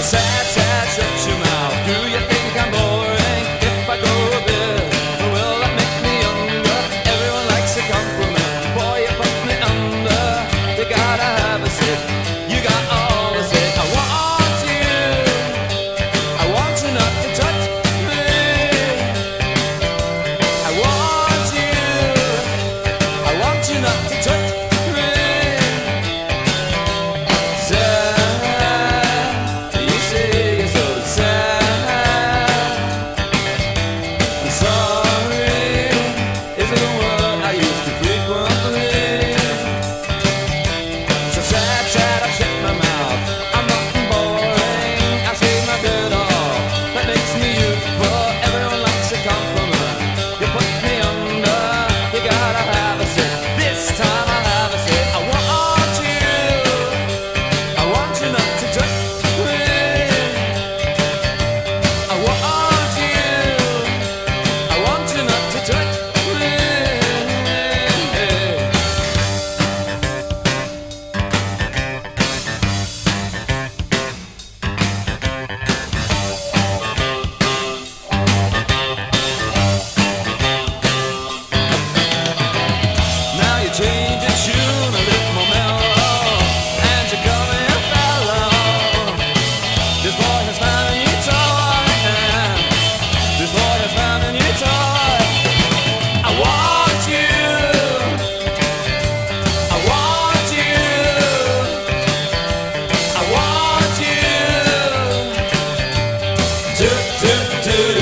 sad, sad, shut your mouth. Do you think I'm boring if I go a bit? Or will that make me younger? Everyone likes a compliment. Boy, you put me under. You gotta have a sip. You got all the sip. I want you not to touch me. I want you not to touch me. Sad, you say you're so sad. I'm sorry, isn't a word I use too frequently. So sad, sad, I shut my mouth. I'm not boring, I shave my beard off. That makes me youthful, everyone likes a compliment. You put me under, you gotta have a sip. This time I'll have a sip. I want you not to touch me. I want you not to touch me. Now you change your tune a little more mellow, and you call me a fellow. This boy has found a new toy. This boy has found a new toy. I want you. I want you. I want you. Do, do, do.